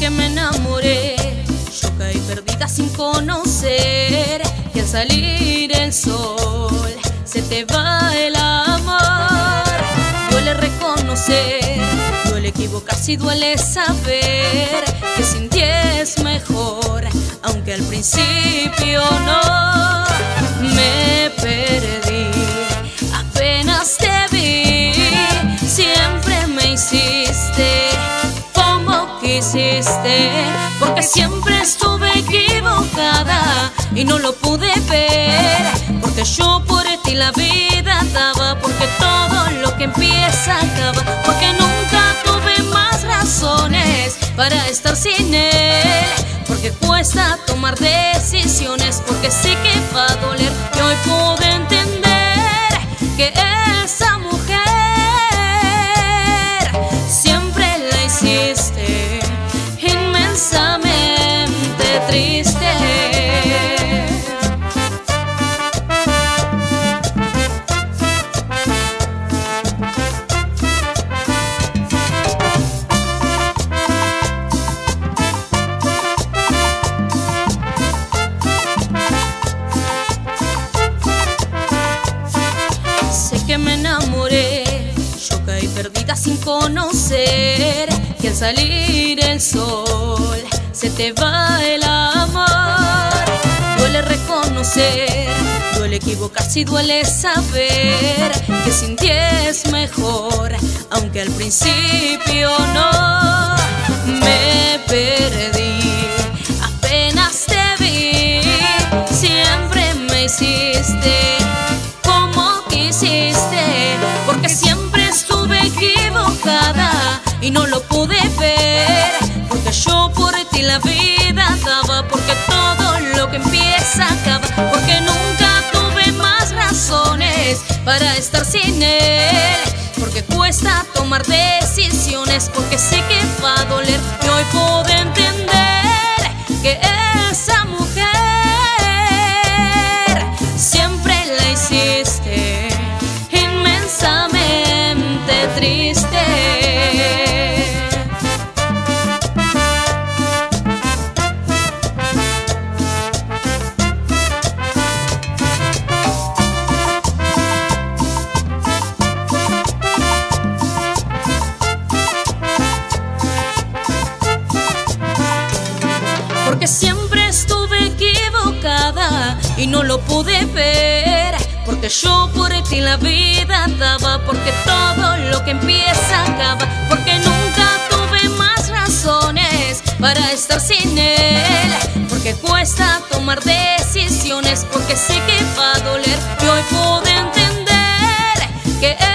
que me enamoré, yo caí perdida sin conocer que al salir el sol se te va el amor. Duele reconocer, duele equivocarse y duele saber que sin ti es mejor, aunque al principio no. Me perdí, apenas te vi, siempre me hiciste como quisiste, porque siempre estuve equivocada y no lo pude ver, porque yo por ti la vida daba, porque todo lo que empieza acaba, porque nunca tuve más razones para estar sin él, porque cuesta tomar decisiones, porque sé que va a doler, y hoy pude entender que esa mujer siempre la hiciste inmensamente triste. Que me enamoré, yo caí perdida sin conocer que al salir el sol se te va el amor. Duele reconocer, duele equivocarse y duele saber que sin ti es mejor, aunque al principio no. Me perdí, apenas te vi, siempre me hiciste como quisiste, porque siempre estuve equivocada y no lo pude ver, porque yo por ti la vida daba, porque todo lo que empieza acaba, porque nunca tuve más razones para estar sin él, porque cuesta tomar decisiones, porque sé que va a doler, y hoy pude entender que esa mujer siempre la hiciste inmensamente triste. Porque siempre estuve equivocada y no lo pude ver, porque yo por ti la vida daba, porque todo lo que empieza acaba, porque nunca tuve más razones para estar sin él, porque cuesta tomar decisiones, porque sé que va a doler, y hoy pude entender que